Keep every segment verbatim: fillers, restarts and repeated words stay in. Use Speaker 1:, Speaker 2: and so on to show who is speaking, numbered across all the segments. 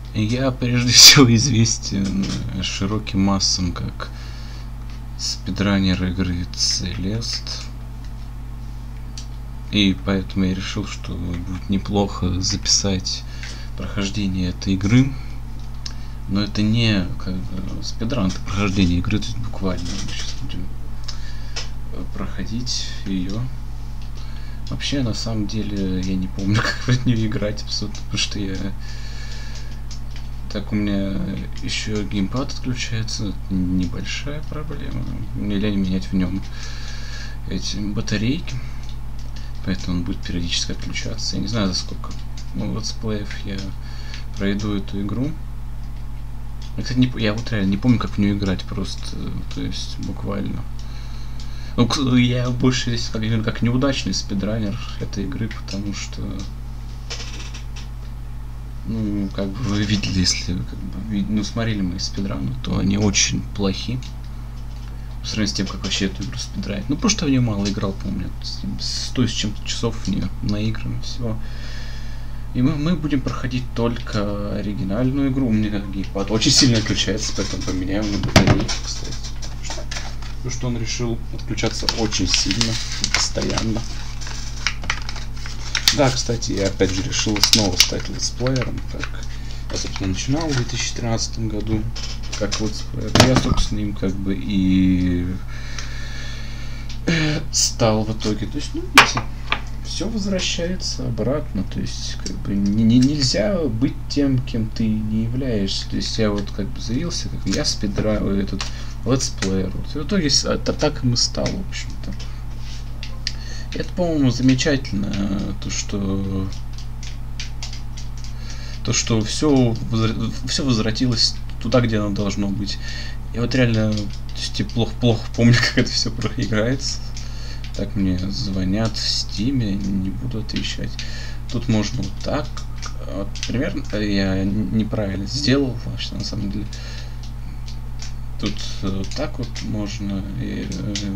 Speaker 1: Я прежде всего известен широким массам как спидранер игры Celeste. И поэтому я решил, что будет неплохо записать прохождение этой игры. Но это не как бы спидран, это прохождение игры, то есть буквально мы сейчас будем проходить ее. Вообще, на самом деле, я не помню, как в нее играть абсолютно, потому что я... Так, у меня еще геймпад отключается, небольшая проблема. Мне лень менять в нем эти батарейки, поэтому он будет периодически отключаться. Я не знаю, за сколько ну, летсплеев я пройду эту игру. Я, кстати, не, я вот реально не помню, как в нее играть просто, то есть буквально. Ну, я больше здесь как, как неудачный спидранер этой игры, потому что, ну, как бы вы видели, если как бы, ну, смотрели мои спидраны, то они очень плохи по сравнению с тем, как вообще эту игру спидранить. Ну, потому что я в нее мало играл, помню, сто с чем-то часов в нее наиграно всего. И мы, мы будем проходить только оригинальную игру. У меня как геймпад очень сильно отключается, поэтому поменяем на батарейки, кстати. Потому что он решил отключаться очень сильно и постоянно. Да, кстати, я опять же решил снова стать летсплеером, как я, собственно, начинал в две тысячи тринадцатом году, как летсплеер. Я, собственно, им как бы и стал в итоге. То есть, ну, видите, все возвращается обратно, то есть как бы не, не, нельзя быть тем, кем ты не являешься. То есть я вот как бы заявился, как я спидраю этот летсплеер. Вот, и в итоге это так и стал, в общем-то. Это, по-моему, замечательно, то что то что все все возвратилось туда, где оно должно быть. Я вот реально то есть, плохо плохо помню, как это все проиграется. Так, мне звонят в стиме, не буду отвечать. Тут можно вот так. Вот, примерно я неправильно сделал, вообще, на самом деле. Тут вот так вот можно. И, э,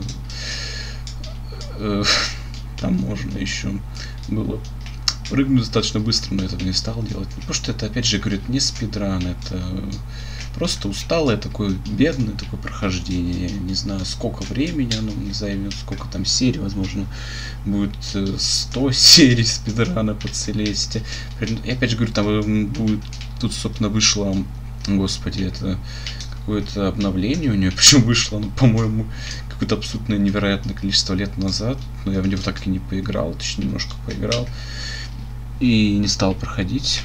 Speaker 1: э, там можно еще было прыгнуть достаточно быстро, но этого не стал делать. Потому что это, опять же, говорит, не спидран, это просто усталое такое, бедное такое прохождение. Я не знаю, сколько времени оно мне займет, сколько там серий, возможно, будет сто серий спидрана по Celeste. И опять же, говорю, там будет, тут, собственно, вышло, господи, это какое-то обновление у нее, причем вышло, ну, по-моему, какое-то абсолютно невероятное количество лет назад, но я в него так и не поиграл, точнее, немножко поиграл и не стал проходить.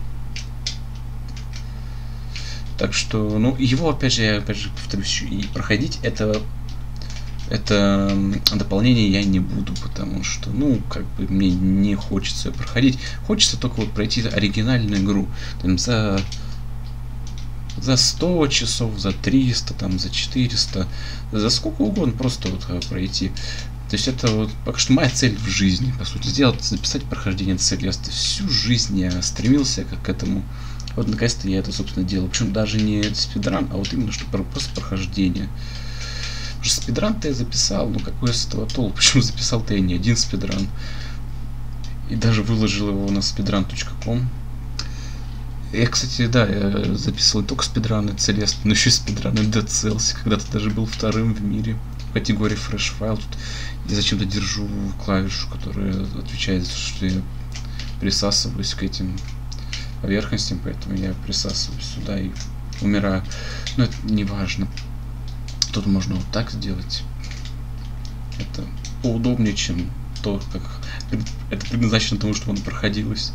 Speaker 1: Так что, ну, его, опять же, я опять же повторюсь, и проходить это это дополнение я не буду, потому что, ну, как бы мне не хочется проходить. Хочется только вот пройти оригинальную игру. Там за за сто часов, за триста, там, за четыреста, за сколько угодно просто вот пройти. То есть это вот пока что моя цель в жизни, по сути, сделать, записать прохождение Celeste. Всю жизнь я стремился как к этому. Вот наконец-то я это, собственно, делал. Причем даже не спидран, а вот именно что просто прохождение. Потому что спидран-то я записал, ну какой с этого толк? Почему записал-то я не один спидран? И даже выложил его на speedrun точка ком. Я, кстати, да, я записывал не только спидраны Celeste, но еще и спидраны Dead Cells. Когда-то даже был вторым в мире в категории Fresh File. Тут я зачем-то держу клавишу, которая отвечает за то, что я присасываюсь к этим поверхностям, поэтому я присасываюсь сюда и умираю. Но это не важно. Тут можно вот так сделать. Это поудобнее, чем то, как это предназначено тому, чтобы оно проходилось.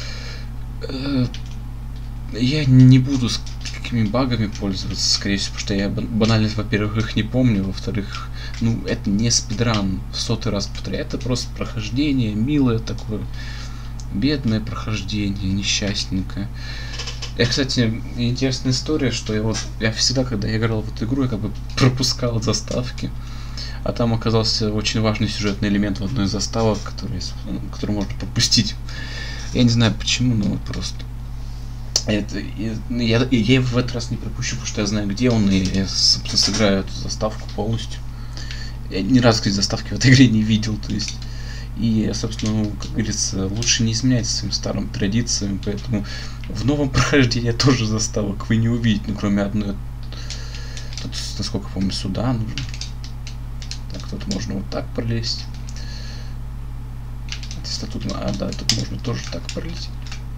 Speaker 1: Я не буду с какими багами пользоваться, скорее всего, потому что я банально, во-первых, их не помню, во-вторых, ну, это не спидран, в сотый раз повторяю, это просто прохождение, милое такое, бедное прохождение, несчастненькое. Я, кстати, интересная история, что я вот, я всегда, когда я играл в эту игру, я как бы пропускал заставки, а там оказался очень важный сюжетный элемент в одной из заставок, который, который можно пропустить. Я не знаю почему, но вот просто. Это, я, я, я его в этот раз не пропущу, потому что я знаю, где он, и я, собственно, сыграю эту заставку полностью. Я ни разу, кстати, заставки в этой игре не видел, то есть И, собственно, ну, как говорится, лучше не изменять своим старым традициям, поэтому в новом прохождении тоже заставок вы не увидите, ну, кроме одной. Тут, насколько помню, сюда нужно. Так, тут можно вот так пролезть. Если тут, а, да, тут можно тоже так пролезть.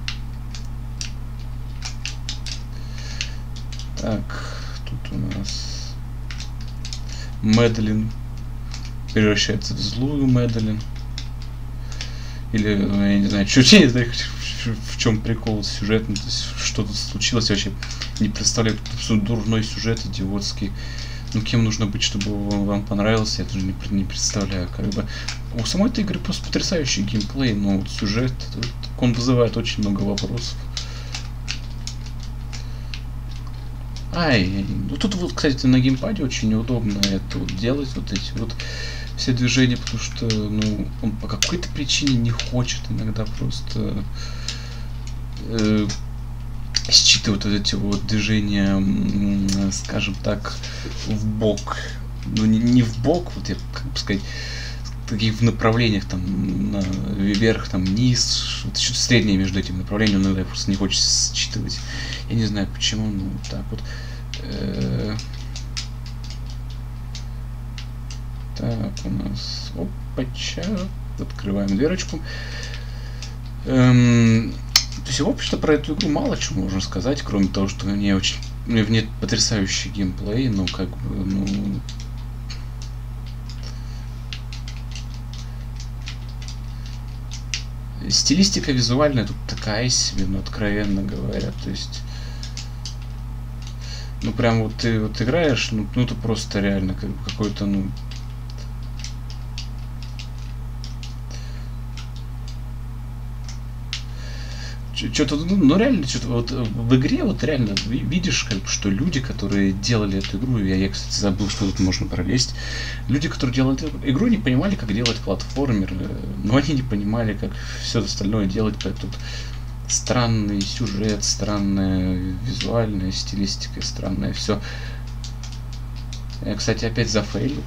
Speaker 1: Так, тут у нас Мэдлин превращается в злую Мэдлин. Или, ну, я не знаю, что, я не знаю, в чем прикол сюжетный, то есть, что тут случилось, я вообще не представляю, тут дурной сюжет, идиотский. Ну, кем нужно быть, чтобы он вам понравился, я тоже не, не представляю, как бы. У самой этой игры просто потрясающий геймплей, но вот сюжет, он вызывает очень много вопросов. Ай, ну тут вот, кстати, на геймпаде очень неудобно это вот делать, вот эти вот все движения, потому что, ну, он по какой-то причине не хочет иногда просто э, считывать вот эти вот движения, скажем так, в бок. Ну, не, не в бок, вот я, как бы сказать, таких в направлениях, там, на, вверх, там, вниз, вот что-то среднее между этим направлением, иногда просто не хочется считывать. Я не знаю почему, ну, так вот. Э -э Так, у нас, опача, открываем дверочку. Эм, то есть, в общем-то, про эту игру мало чего можно сказать, кроме того, что у нее очень, у нее нет потрясающий геймплей, но как бы, ну, стилистика визуальная тут такая себе, ну, откровенно говоря, то есть, ну, прям вот ты вот играешь, ну, ну это просто реально как бы какой-то, ну, что-то, ну, ну реально, что-то вот в игре вот реально видишь, как бы, что люди, которые делали эту игру, я, я, кстати, забыл, что тут можно пролезть, люди, которые делали эту игру, не понимали, как делать платформер, но они не понимали, как все остальное делать, поэтому странный сюжет, странная визуальная стилистика, странное все. Я, кстати, опять зафейлил.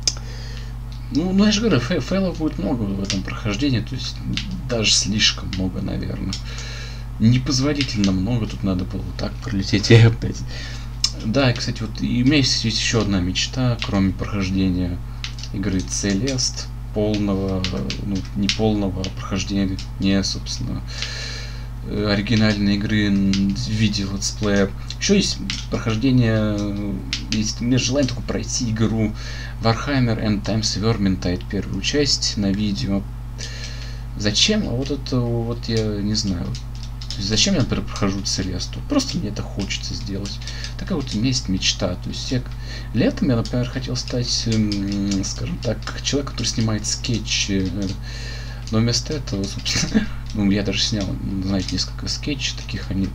Speaker 1: Ну, ну я же говорю, фей фейлов будет много в этом прохождении, то есть даже слишком много, наверное. Непозволительно много, тут надо было так пролететь, я опять. Да, и, кстати, вот и у меня есть, есть еще одна мечта, кроме прохождения игры Celeste, полного, ну, не полного прохождения, собственно, оригинальной игры в виде летсплея. Еще есть прохождение, есть у меня желание только пройти игру Warhammer End Times Vermintide, первую часть на видео. Зачем? А вот это вот я не знаю. То есть зачем я, например, прохожу Celeste? Просто мне это хочется сделать. Такая вот у меня есть мечта. То есть я летом я, например, хотел стать, скажем так, человек, который снимает скетчи. Но вместо этого, собственно, ну, я даже снял, знаете, несколько скетчей таких, они,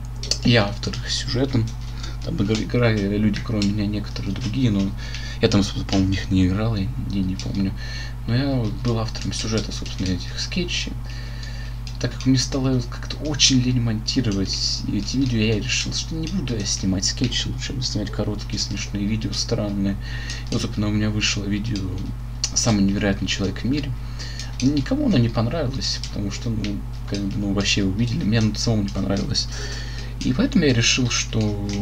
Speaker 1: я автор сюжетом, там играли люди, кроме меня, некоторые другие, но я там, по-моему, в них не играл, я не, не помню, но я вот был автором сюжета, собственно, этих скетчей. Так как мне стало как-то очень лень монтировать эти видео, я решил, что не буду я снимать скетчи, лучше буду снимать короткие смешные видео, странные. И вот, собственно, у меня вышло видео «Самый невероятный человек в мире». Никому оно не понравилось, потому что, ну, как бы, ну, вообще увидели, мне оно самому не понравилось. И поэтому я решил, что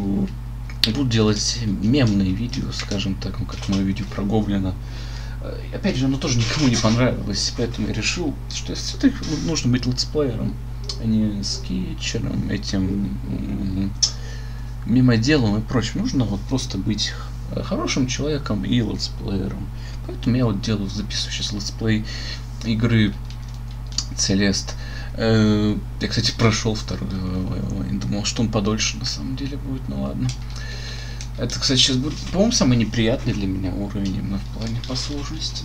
Speaker 1: буду делать мемные видео, скажем так, ну, как мое видео про Гоблина. И, опять же, оно тоже никому не понравилось, поэтому я решил, что все-таки нужно быть летсплеером, а не скетчером, этим мемоделом и прочим. Нужно вот просто быть хорошим человеком и летсплеером. Поэтому я вот делаю, записываю сейчас летсплей игры Celeste. Я, кстати, прошел второй левел, думал, что он подольше на самом деле будет, ну ладно. Это, кстати, сейчас будет, по-моему, самый неприятный для меня уровень именно в плане по сложности.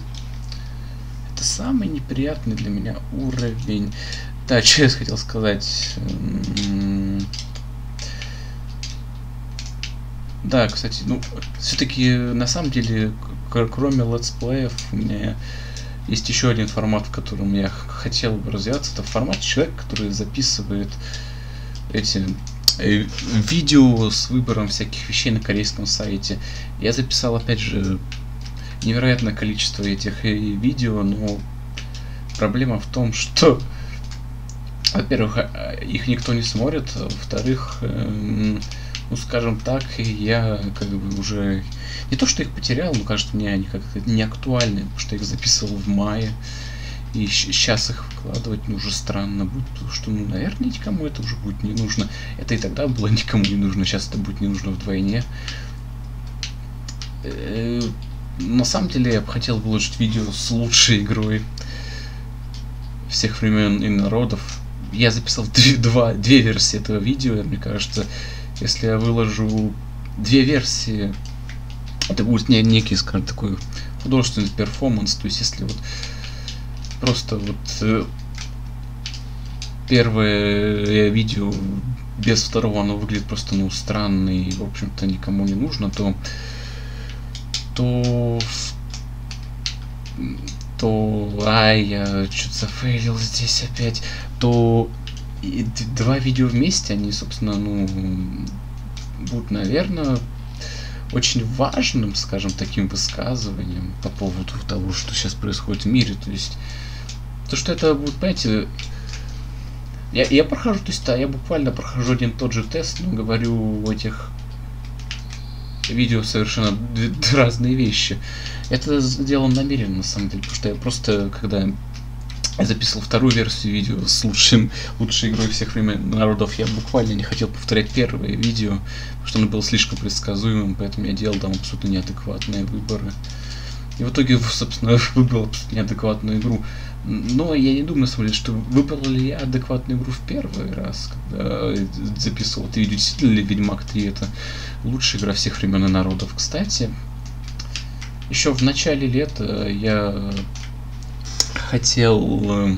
Speaker 1: Это самый неприятный для меня уровень. Да, что я хотел сказать. Да, кстати, ну, все-таки, на самом деле, кроме летсплеев, у меня есть еще один формат, в котором я хотел бы развиваться. Это формат человека, который записывает эти э, видео с выбором всяких вещей на корейском сайте. Я записал, опять же, невероятное количество этих видео, но проблема в том, что, во-первых, их никто не смотрит, а во-вторых, эм, ну, скажем так, я как бы уже не то, что их потерял, но кажется, мне они как-то не актуальны, потому что я их записывал в мае, и сейчас их выкладывать, ну, уже странно будет, потому что, ну, наверное, никому это уже будет не нужно. Это и тогда было никому не нужно, сейчас это будет не нужно вдвойне. На самом деле, я бы хотел выложить видео с лучшей игрой всех времен и народов. Я записал две, два, две версии этого видео, мне кажется, если я выложу две версии, это будет не, некий, скажем, такой художественный перформанс, то есть если вот просто вот э, первое видео без второго, оно выглядит просто, ну, странно и, в общем-то, никому не нужно, то то то ай, я что-то зафейлил здесь опять, то и два видео вместе, они, собственно, ну, будут, наверное, очень важным, скажем, таким высказыванием по поводу того, что сейчас происходит в мире. То есть, то, что это будет, понимаете, я, я прохожу, то есть, да, я буквально прохожу один тот же тест, но говорю в этих видео совершенно разные вещи. Это сделано намеренно, на самом деле, потому что я просто, когда я записывал вторую версию видео с лучшим, лучшей игрой всех времен народов, я буквально не хотел повторять первое видео, потому что оно было слишком предсказуемым, поэтому я делал там абсолютно неадекватные выборы. И в итоге, собственно, выбрал абсолютно неадекватную игру. Но я не думаю, на самом деле, что выбрал ли я адекватную игру в первый раз, когда записывал это видео. Действительно ли Ведьмак три это лучшая игра всех времен и народов? Кстати, еще в начале лета я хотел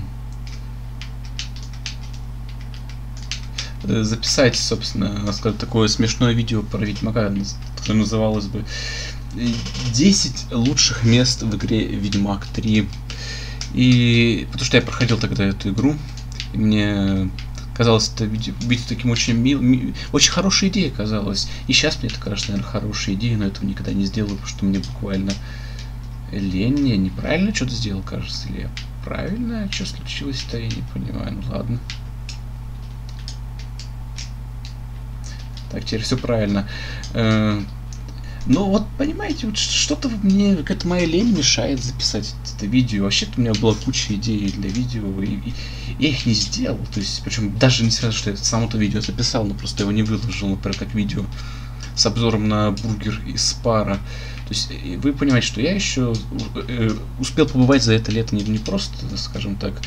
Speaker 1: записать, собственно, скажем, такое смешное видео про Ведьмака, которое называлось бы десять лучших мест в игре Ведьмак три. И потому что я проходил тогда эту игру, и мне казалось это видео, видео таким очень мил, ми, очень хорошей идеей казалось. И сейчас мне это кажется, наверное, хорошей идеей, но этого никогда не сделаю, потому что мне буквально лень. Я неправильно что-то сделал, кажется, или я правильно? Что случилось-то, я не понимаю. Ну ладно. Так, теперь все правильно. Ну вот, понимаете, вот что-то мне, какая-то моя лень мешает записать это видео. Вообще-то у меня была куча идей для видео, и, и я их не сделал. То есть, причем даже не сразу, что я само это видео записал, но просто его не выложил, например, как видео с обзором на бургер из Пара. То есть, вы понимаете, что я еще успел побывать за это лето не, не просто, скажем так,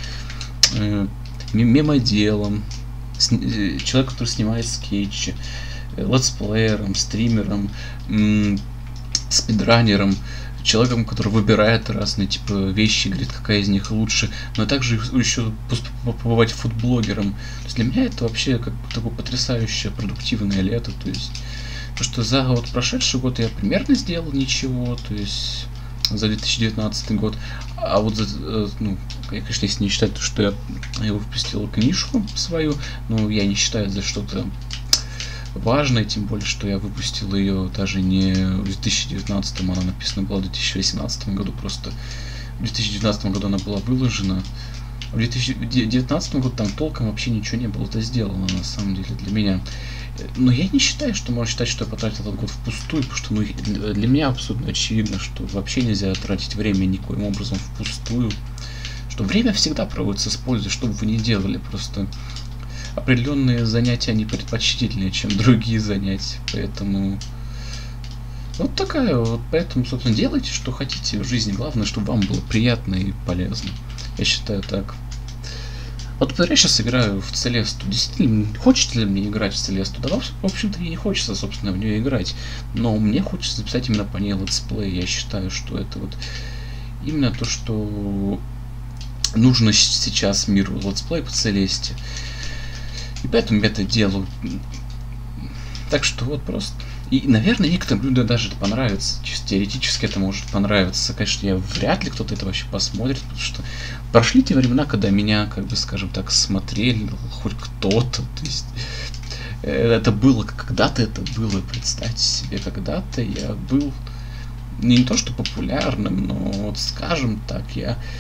Speaker 1: мемоделом, человек, который снимает скетчи, летсплеером, стримером, спидранером, человеком, который выбирает разные типа вещи, говорит, какая из них лучше, но также еще побывать фудблогером. То есть для меня это вообще как такое потрясающее продуктивное лето. То есть, потому что за вот прошедший год я примерно сделал ничего, то есть за две тысячи девятнадцатый год. А вот за, ну, я, конечно, если не считать то, что я, я выпустил книжку свою, но я не считаю за что-то важное, тем более, что я выпустил ее даже не в две тысячи девятнадцатом, она написана была в две тысячи восемнадцатом году, просто в две тысячи девятнадцатом году она была выложена. В две тысячи девятнадцатом году там толком вообще ничего не было это сделано, на самом деле, для меня. Но я не считаю, что можно считать, что я потратил этот год впустую, потому что, ну, для меня абсолютно очевидно, что вообще нельзя тратить время никоим образом впустую, что время всегда проводится с пользой, что бы вы ни делали, просто определенные занятия они предпочтительнее, чем другие занятия, поэтому вот такая вот, поэтому, собственно, делайте, что хотите в жизни, главное, чтобы вам было приятно и полезно, я считаю так. Вот, например, я сейчас играю в Целесту. Действительно, хочется ли мне играть в Целесту? Да, в общем-то, и не хочется, собственно, в нее играть. Но мне хочется записать именно по ней летсплей. Я считаю, что это вот именно то, что нужно сейчас миру летсплей по Целесте. И поэтому я это делаю. Так что вот просто. И, наверное, некоторым людям даже это понравится. Чисто теоретически это может понравиться. Конечно, я вряд ли кто-то это вообще посмотрит, потому что прошли те времена, когда меня, как бы, скажем так, смотрели хоть кто-то. То есть это было, когда-то это было, представьте себе, когда-то я был не то что популярным, но вот, скажем так, я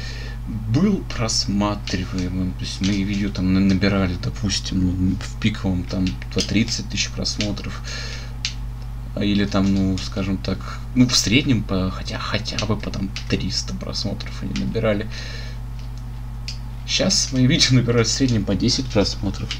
Speaker 1: был просматриваемым. То есть мои видео там набирали, допустим, в пиковом там по тридцать тысяч просмотров. Или там, ну, скажем так, ну, в среднем по, хотя, хотя бы по там триста просмотров они набирали. Сейчас мои видео набирают в среднем по десять просмотров.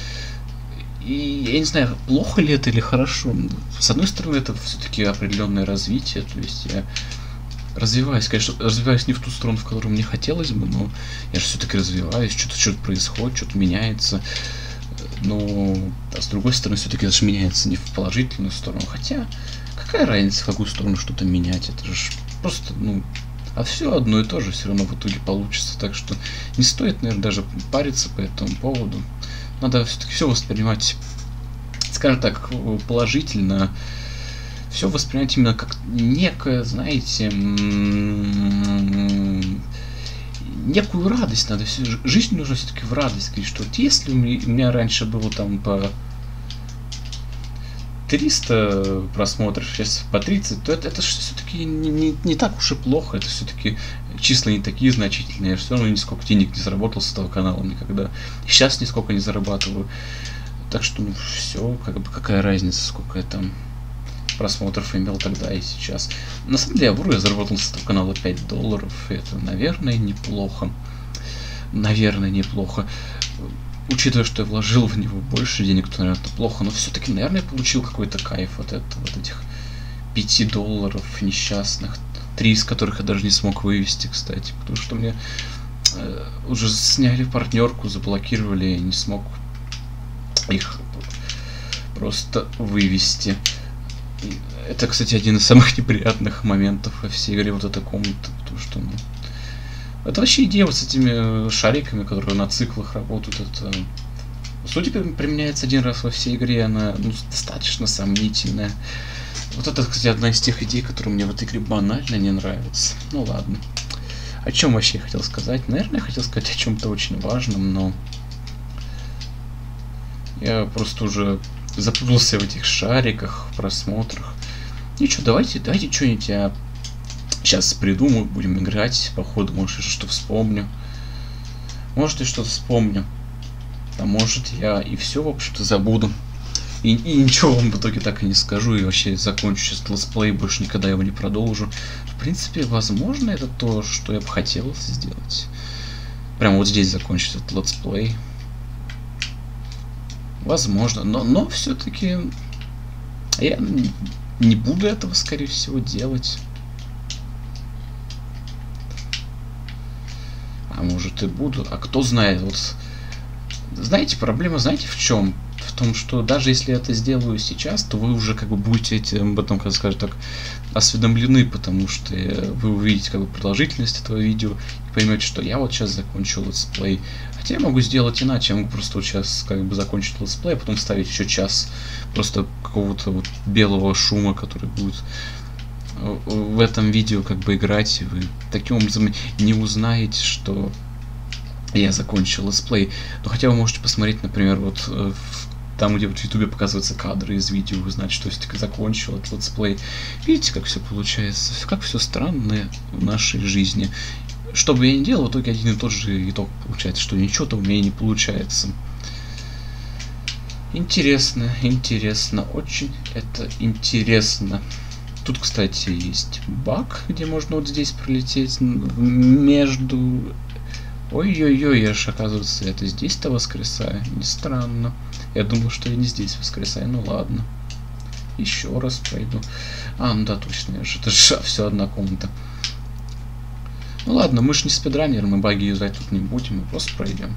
Speaker 1: И я не знаю, плохо ли это или хорошо. С одной стороны, это все-таки определенное развитие. То есть я развиваюсь, конечно, развиваюсь не в ту сторону, в которую мне хотелось бы, но я же все-таки развиваюсь, что-то что-то происходит, что-то меняется. Но а с другой стороны, все-таки это же меняется не в положительную сторону. Хотя, какая разница, в какую сторону что-то менять? Это же просто, ну, а все одно и то же все равно в итоге получится. Так что не стоит, наверное, даже париться по этому поводу. Надо все-таки все воспринимать, скажем так, положительно. Все воспринимать именно как некое, знаете, некую радость надо. Жизнь нужно все-таки в радость говорить, что вот если у меня раньше было там по триста просмотров, сейчас по тридцать, то это, это все-таки не, не, не так уж и плохо. Это все-таки числа не такие значительные. Я все равно нисколько денег не заработал с этого канала никогда. Сейчас нисколько не зарабатываю. Так что, ну, все, как бы, какая разница, сколько я там просмотров имел тогда и сейчас. На самом деле, я вру, я заработал с этого канала пять долларов. И это, наверное, неплохо. Наверное, неплохо. Учитывая, что я вложил в него больше денег, то, наверное, это плохо. Но все-таки, наверное, я получил какой-то кайф от этого, вот этих пяти долларов несчастных. Три из которых я даже не смог вывести, кстати. Потому что мне э, уже сняли партнерку, заблокировали, и не смог их просто вывести. И это, кстати, один из самых неприятных моментов во всей игре, вот эта комната, потому что, ну, это вообще идея вот с этими шариками, которые на циклах работают, это, судя применяется один раз во всей игре, она, ну, достаточно сомнительная. Вот это, кстати, одна из тех идей, которые мне в этой игре банально не нравятся. Ну ладно. О чем вообще я хотел сказать? Наверное, я хотел сказать о чем-то очень важном, но я просто уже запутался в этих шариках, просмотрах. Ничего, давайте, давайте что-нибудь я сейчас придумаю, будем играть. Походу, может, я что-то вспомню. Может, я что-то вспомню. А может, я и все, в общем-то, забуду. И, и ничего вам в итоге так и не скажу. И вообще закончу сейчас летсплей, больше никогда его не продолжу. В принципе, возможно, это то, что я бы хотел сделать. Прямо вот здесь закончить этот летсплей. Возможно, но, но все-таки я не буду этого, скорее всего, делать. А может и буду, а кто знает. Вот, знаете, проблема, знаете, в чем? В том, что даже если я это сделаю сейчас, то вы уже как бы будете этим, об этом, как скажем так, осведомлены, потому что вы увидите как бы продолжительность этого видео и поймете, что я вот сейчас закончил летсплей. Хотя я могу сделать иначе, я могу просто вот сейчас как бы закончить летсплей, а потом вставить еще час просто какого-то вот белого шума, который будет в этом видео как бы играть, и вы таким образом не узнаете, что я закончил летсплей. Но хотя вы можете посмотреть, например, вот там, где вот в ютубе показываются кадры из видео, вы знаете, что я все-таки закончил этот летсплей. Видите, как все получается, как все странно в нашей жизни. Что бы я ни делал, в итоге один и тот же итог получается, что ничего-то у меня не получается. Интересно, интересно, очень это интересно. Тут, кстати, есть баг, где можно вот здесь пролететь между... Ой-ой-ой, я же, оказывается, это здесь-то воскресаю. Не странно. Я думал, что я не здесь воскресаю. Ну ладно. Еще раз пройду. А, ну да, точно. Я же, это же все одна комната. Ну ладно, мы же не спидранеры, мы баги юзать тут не будем, мы просто пройдем.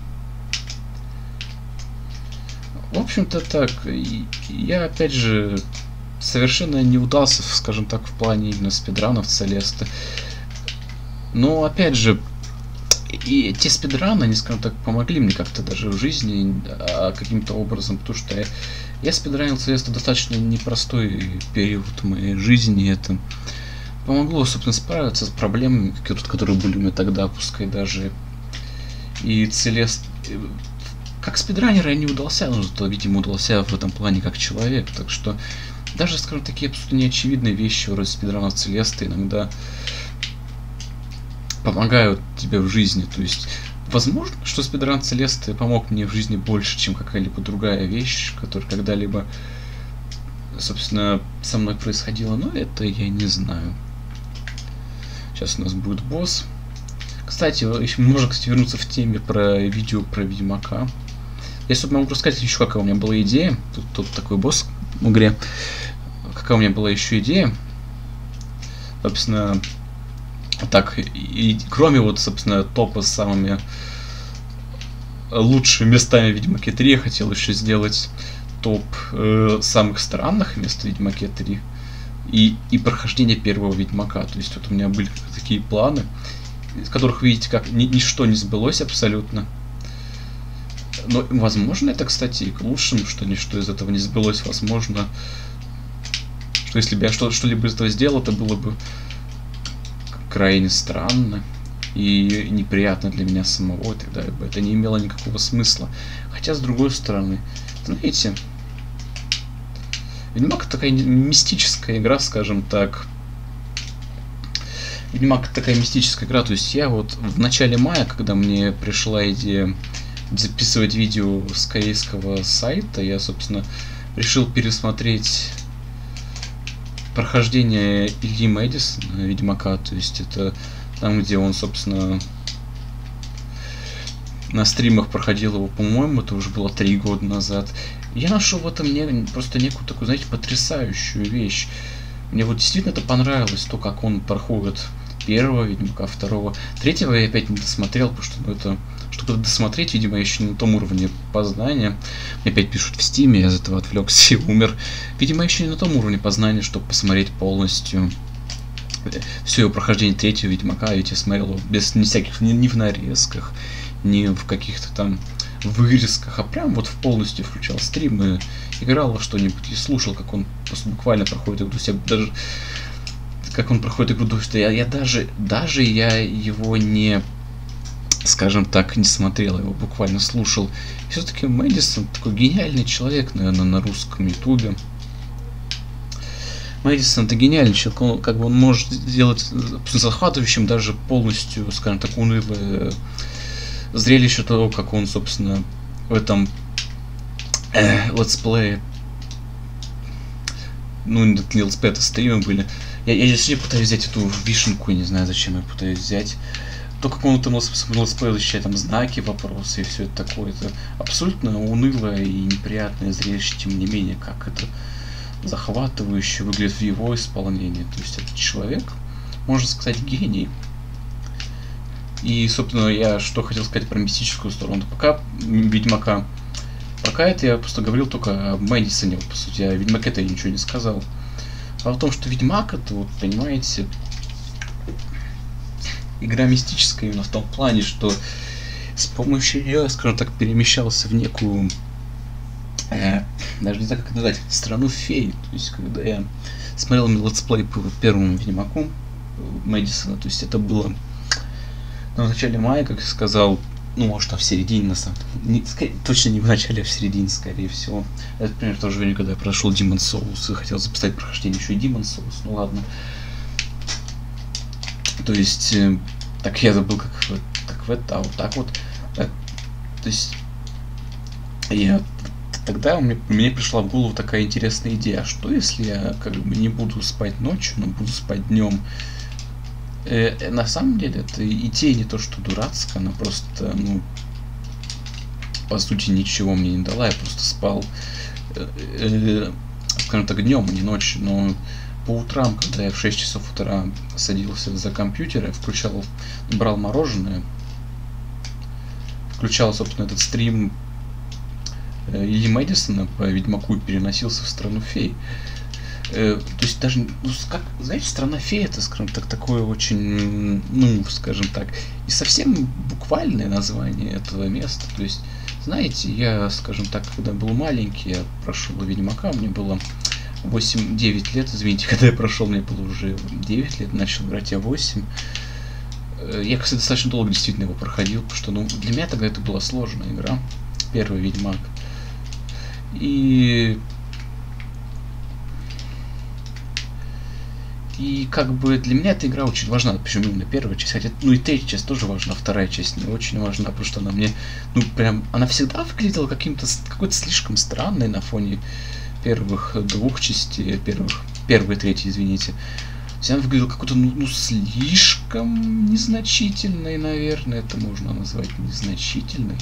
Speaker 1: В общем-то так, я опять же совершенно не удался, скажем так, в плане именно спидранов Целесты. Но опять же, и те спидраны, они, скажем так, помогли мне как-то даже в жизни а, каким-то образом, потому что я, я спидранил Целесту достаточно непростой период моей жизни, это помогло, собственно, справиться с проблемами, которые были у меня тогда, пускай даже и Целест... Как спидранер я не удался, но зато, видимо, удался в этом плане как человек, так что даже, скажем, такие абсолютно неочевидные вещи вроде спидранов Целесты иногда помогают тебе в жизни. То есть, возможно, что спидран Целесты помог мне в жизни больше, чем какая-либо другая вещь, которая когда-либо, собственно, со мной происходила, но это я не знаю. Сейчас у нас будет босс. Кстати, еще можно, кстати, вернуться в теме про видео про Ведьмака. Я, собственно, могу рассказать еще, какая у меня была идея. Тут, тут такой босс в игре. Какая у меня была еще идея. Собственно, так, и, и кроме вот, собственно, топа с самыми лучшими местами в Ведьмаке три, я хотел еще сделать топ э, самых странных мест в Ведьмаке три. И, и прохождение первого Ведьмака. То есть вот у меня были такие планы, из которых, видите, как ни, ничто не сбылось абсолютно. Но, возможно, это, кстати, и к лучшему, что ничто из этого не сбылось. Возможно, что если бы я что- что-либо из этого сделал, это было бы крайне странно и неприятно для меня самого, и тогда бы это не имело никакого смысла. Хотя, с другой стороны, знаете, Ведьмак такая мистическая игра, скажем так. Ведьмак такая мистическая игра, то есть я вот в начале мая, когда мне пришла идея записывать видео с корейского сайта, я, собственно, решил пересмотреть прохождение Ильи Мэдисона, Ведьмака, то есть это там, где он, собственно, на стримах проходил его, по-моему, это уже было три года назад. Я нашел в этом не, просто некую такую, знаете, потрясающую вещь. Мне вот действительно это понравилось, то, как он проходит первого Ведьмака, второго. Третьего я опять не досмотрел, потому что, ну, это, чтобы досмотреть, видимо, я еще не на том уровне познания. Мне опять пишут в стиме, я из этого отвлекся и умер. Видимо, я еще не на том уровне познания, чтобы посмотреть полностью все его прохождение третьего Ведьмака. Ведь я смотрел его без ни всяких, ни, ни в нарезках, ни в каких-то там вырезках, а прям вот в полностью включал стрим и играл во что-нибудь и слушал, как он просто буквально проходит игру. Я даже как он проходит игру, что я, я даже, даже я его не, скажем так, не смотрел, его буквально слушал. И все-таки Мэдисон такой гениальный человек, наверное, на русском ютубе. Мэдисон это гениальный человек, он, как бы он может сделать захватывающим даже полностью, скажем так, унылое зрелище того, как он, собственно, в этом э, летсплее, ну, не летсплей, это стримы были. Я, я сейчас пытаюсь взять эту вишенку, не знаю, зачем я пытаюсь взять. То, как он там летсплей защищает там знаки, вопросы и все это такое, это абсолютно унылое и неприятное зрелище, тем не менее, как это захватывающе выглядит в его исполнении. То есть этот человек, можно сказать, гений. И, собственно, я что хотел сказать про мистическую сторону. Пока Ведьмака, пока это я просто говорил только о Мэдисоне, по сути, о Ведьмаке-то я ничего не сказал. А в том, что Ведьмак это, вот, понимаете, игра мистическая именно в том плане, что с помощью нее, скажем так, перемещался в некую, э, даже не знаю, как это назвать, страну фей. То есть, когда я смотрел летсплей по первому Ведьмаку Мэдисона, то есть это было в начале мая, как я сказал, ну, может, а в середине, на самом деле, не, точно не в начале, а в середине, скорее всего. Это, например, в то же время, когда я прошел Demon's Souls и хотел записать прохождение еще и Demon's Souls, ну ладно. То есть, э, так я забыл, как, как в это, а вот так вот. Так, то есть, я, тогда мне, мне пришла в голову такая интересная идея, а что если я как бы не буду спать ночью, но буду спать днем? Э, на самом деле, это идея не то, что дурацкая, она просто, ну, по сути, ничего мне не дала, я просто спал, э, э, скажем так, днем, а не ночью, но по утрам, когда я в шесть часов утра садился за компьютер, я включал, брал мороженое, включал, собственно, этот стрим э, Ильи Мэдисона по Ведьмаку и переносился в страну фей. То есть даже, ну, как, знаете, страна фей это, скажем так, такое очень, ну, скажем так, и совсем буквальное название этого места. То есть, знаете, я, скажем так, когда был маленький, я прошел Ведьмака, мне было восемь-девять лет, извините, когда я прошел, мне было уже девять лет, начал играть я восемь. Я, кстати, достаточно долго действительно его проходил, потому что, ну, для меня тогда это была сложная игра, первый Ведьмак. И И как бы для меня эта игра очень важна, почему именно первая часть, хотя, ну и третья часть тоже важна, вторая часть не очень важна, потому что она мне, ну прям, она всегда выглядела каким-то, какой-то слишком странной на фоне первых двух частей, первых, первой и третьей, извините. Она выглядела какой-то, ну, ну, слишком незначительной, наверное, это можно назвать незначительной.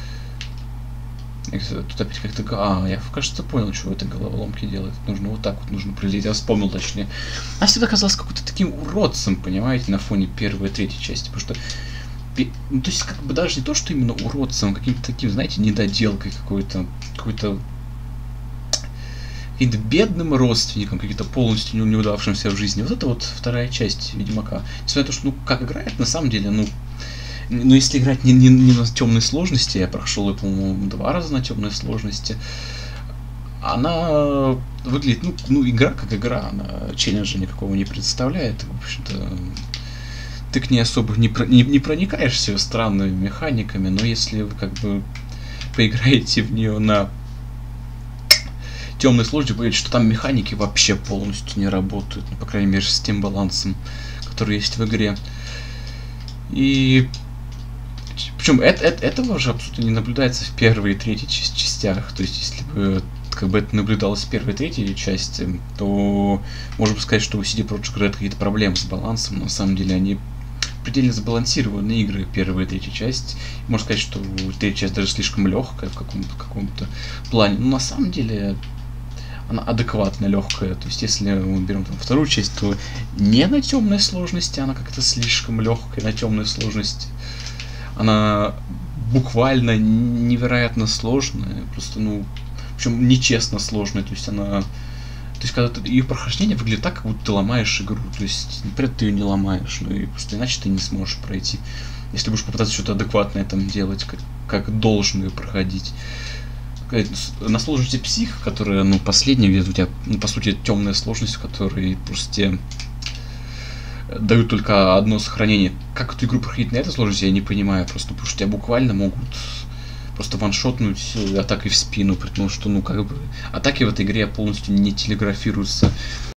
Speaker 1: Тут опять как-то... А, я, кажется, понял, что в этой головоломке делает. Нужно вот так вот, нужно прилететь. Я вспомнил, точнее. Она всегда казалась какой-то таким уродцем, понимаете, на фоне первой и третьей части. Потому что... Ну, то есть, как бы даже не то, что именно уродцем, а каким-то таким, знаете, недоделкой какой-то... Какой-то... Каким-то бедным родственником, каким-то полностью неудавшимся в жизни. Вот это вот вторая часть Ведьмака. Несмотря на то, что, ну, как играет, на самом деле, ну... Но если играть не, не, не на темной сложности, я прошел ее, по-моему, два раза на темной сложности, она выглядит, ну, ну, игра как игра, она челленджа никакого не представляет, в общем-то, ты к ней особо не, про, не, не проникаешься странными механиками, но если вы как бы поиграете в нее на темной сложности, вы увидите, что там механики вообще полностью не работают, ну, по крайней мере, с тем балансом, который есть в игре. И причем это, это, этого же абсолютно не наблюдается в первой и третьей частях. То есть, если бы как бы это наблюдалось в первой и третьей части, то можно сказать, что у си ди Projekt Red какие-то проблемы с балансом. Но на самом деле они предельно сбалансированные игры, первая и третья часть. Можно сказать, что третья часть даже слишком легкая в каком-то каком-то плане. Но на самом деле она адекватно легкая. То есть, если мы берем там вторую часть, то не на темной сложности, она как-то слишком легкая, на темной сложности. Она буквально невероятно сложная, просто, ну, причем нечестно сложная, то есть она, то есть когда ты, ее прохождение выглядит так, как будто ты ломаешь игру, то есть, например, ты ее не ломаешь, ну и просто иначе ты не сможешь пройти, если будешь попытаться что-то адекватное там делать, как, как должно ее проходить. На сложности псих, которая, ну, последняя, где у тебя, ну, по сути, темная сложность, в которой просто тебе дают только одно сохранение. Как эту игру проходить на этой сложности, я не понимаю, просто потому что тебя буквально могут просто ваншотнуть атакой в спину, при том, что, ну, как бы, атаки в этой игре полностью не телеграфируются